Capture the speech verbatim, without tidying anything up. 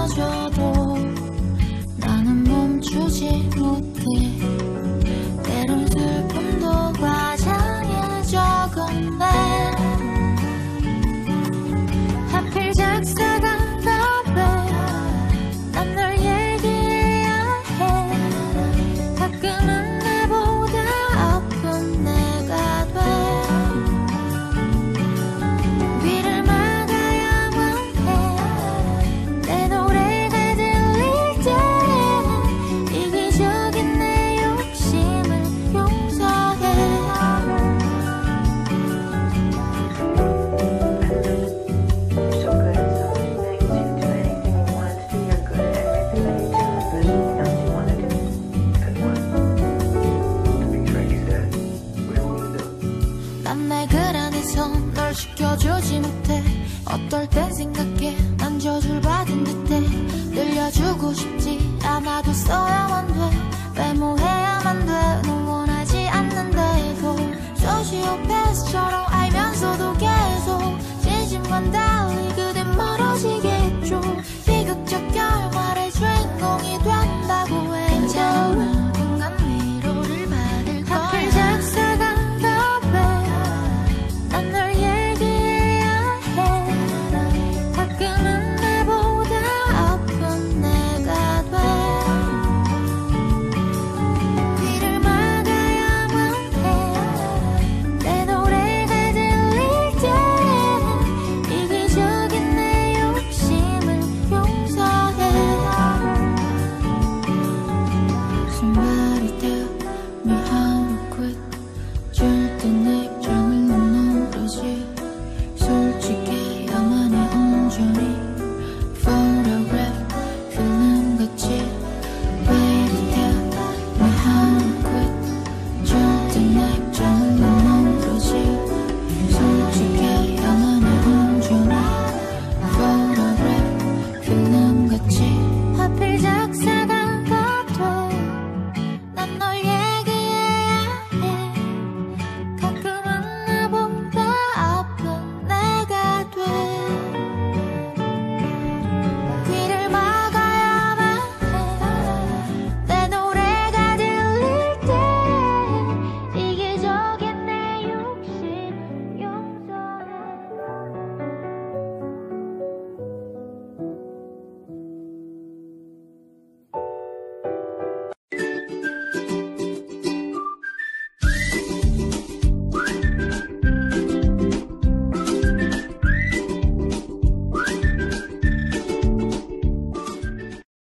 안아줘도 나는 멈추지 못해. 때론 슬픔도 과장해 적은데 하필 작사가 답해. 난 널 얘기해야 해. 가끔은 내보다 아픈 내가 돼. 귀를 막아야만 해. 내 노래가 들릴 때는 이기적인 내 욕심을 용서해. 난 내 글 안에서 널 지켜주지 못해. 어떨 땐 생각해 난 저주를 받은 듯해. 늘려주고 싶지 않아도 써야만 돼. 외모해야만 돼. 널 원하지 않는데도 소시오패스처럼 알면서도 계속 진심과 달리 그댄 멀어지게 했죠. 비극적 결말의 주인공이 된다고 해. 괜찮아 인간 위로를 받을 거야. 하필 작사가 난 널 얘기해야 해. 가끔은 내보다 아픈 내가 돼. 귀를 막아야만 해. 내 노래가 들릴 때는 이기적인 내 욕심을 용서해. Somebody tell me how to quit. 절대 내 입장을 못 누르지. 솔직히 나만의 온전히 photograph 필름같이. Baby tell me how to quit. 절대 내 입장을 못 누르지. 솔직히 나만의 온전히 photograph 필름같이.